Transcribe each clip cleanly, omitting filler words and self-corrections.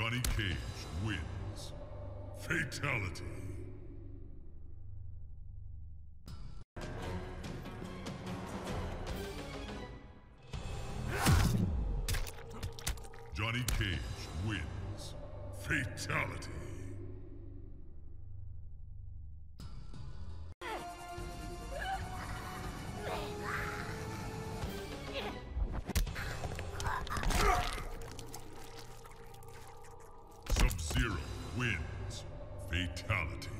Johnny Cage wins. Fatality. Johnny Cage wins. Fatality. Sub-Zero wins. Fatality.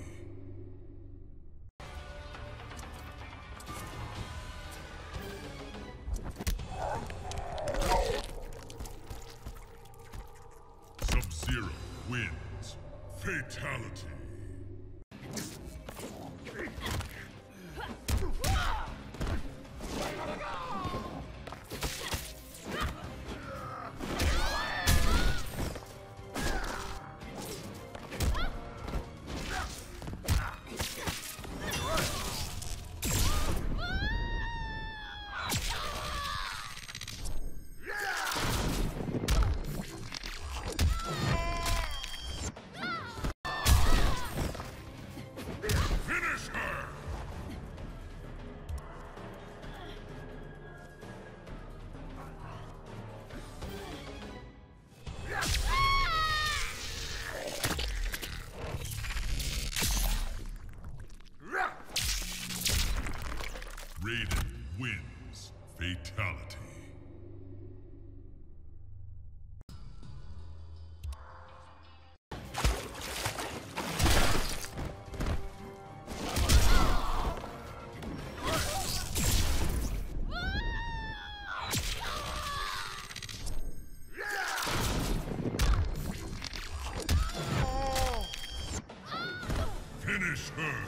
Sub-Zero wins. Fatality. Raiden wins. Fatality. Finish her.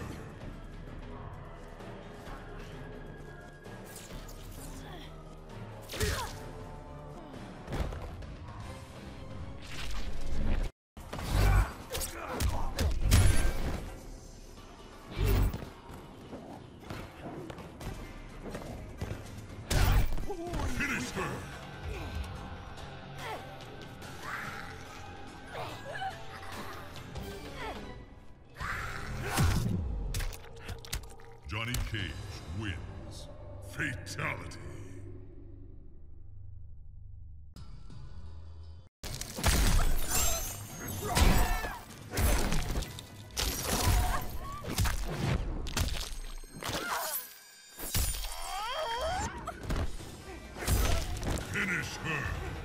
Finish her! Johnny Cage wins. Fatality. Finish her!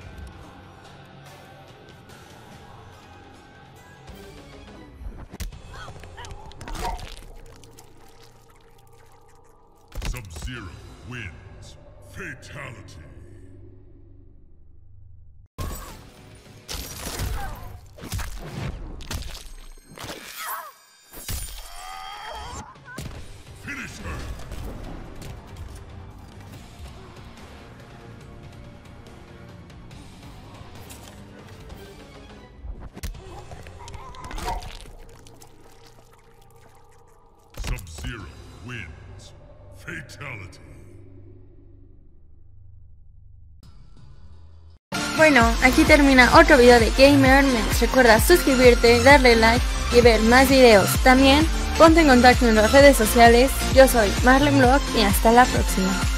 Sub-Zero wins. Fatality. Finish her! Sub-Zero wins. Fatality. Bueno, aquí termina otro video de Gamer. Recuerda suscribirte, darle like y ver más videos. También ponte en contacto en las redes sociales. Yo soy Marlene Vlog y hasta la próxima.